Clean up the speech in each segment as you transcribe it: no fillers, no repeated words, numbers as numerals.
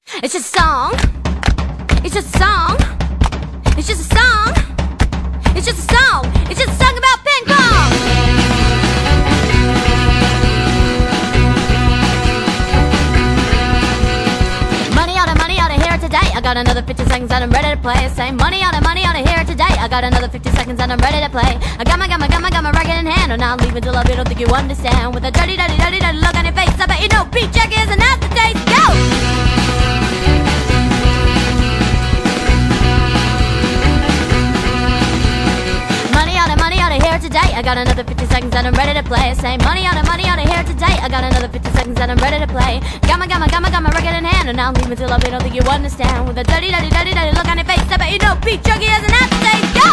It's just a song. It's just a song. It's just a song. It's just a song. It's just a song about ping pong. Money oughta hear it today. I got another 50 seconds and I'm ready to play. Say money oughta hear it today. I got another 50 seconds and I'm ready to play. I got my racket in hand, and I'll leave until I don't think you understand. With a dirty look on your face, I bet you know beat check is an aftertaste. Go! Money oughta hear it today. I got another 50 seconds and I'm ready to play. Say money oughta hear it today. I got another 50 seconds and I'm ready to play. Got my racket in hand, and I'll leave until I don't think you understand. With a dirty look on your face, I bet you know beat jerky is an aftertaste. Go!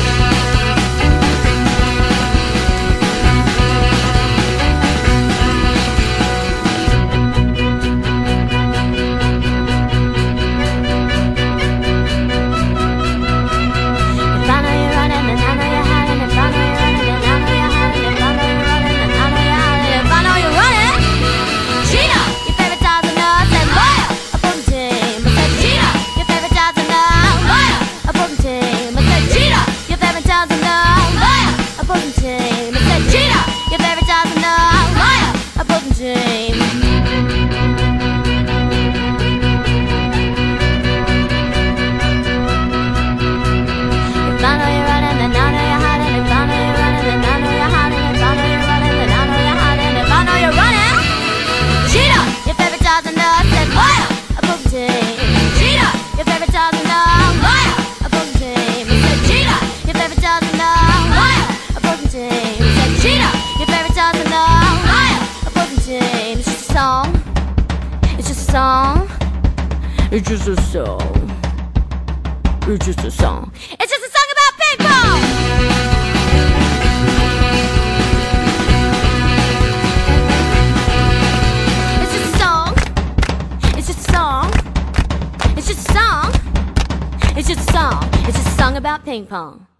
It's just a song. It's just a song. It's just a song about ping pong! It's just a song. It's just a song. It's just a song. It's just a song. It's just a song about ping pong.